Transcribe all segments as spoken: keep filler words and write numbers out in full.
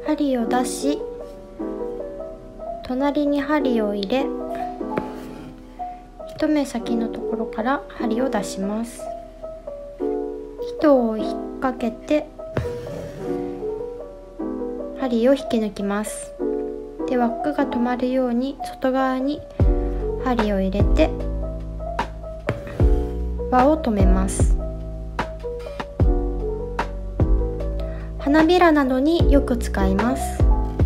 針を出し、隣に針を入れ、一目先のところから針を出します。糸を引っ掛けて針を引き抜きます。で、輪っかが止まるように外側に針を入れて輪を留めます。花びらなどによく使います。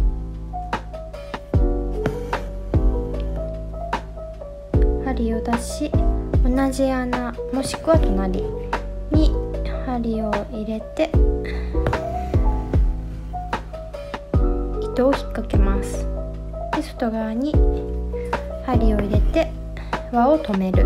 針を出し、同じ穴もしくは隣に針を入れて糸を引っ掛けます。で、外側に針を入れて輪を留める。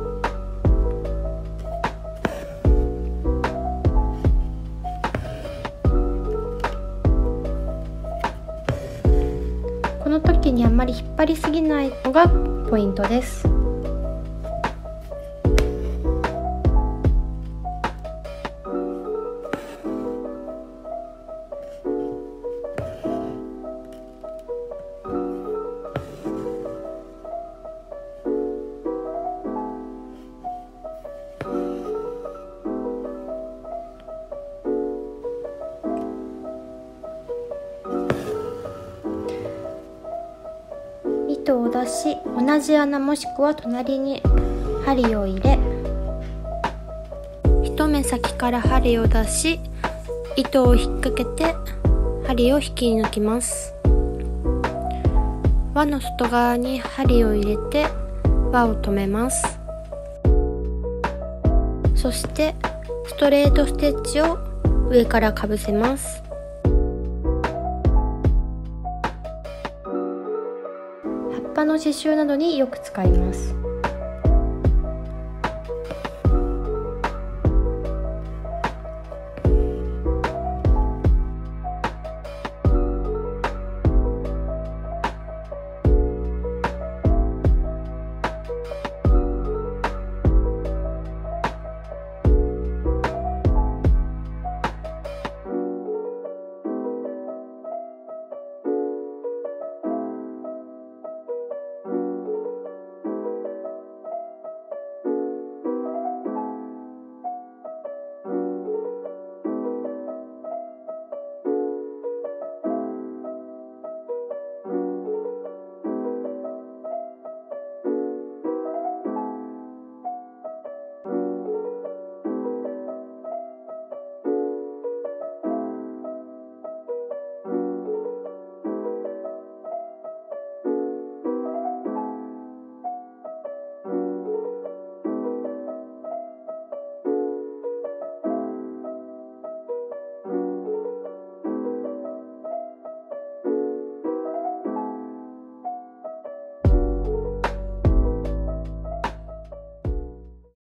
この時にあまり引っ張りすぎないのがポイントです。糸を出し、同じ穴もしくは隣に針を入れ、一目先から針を出し、糸を引っ掛けて針を引き抜きます。輪の外側に針を入れて輪を留めます。そしてストレートステッチを上からかぶせます。葉っぱの刺繍などによく使います。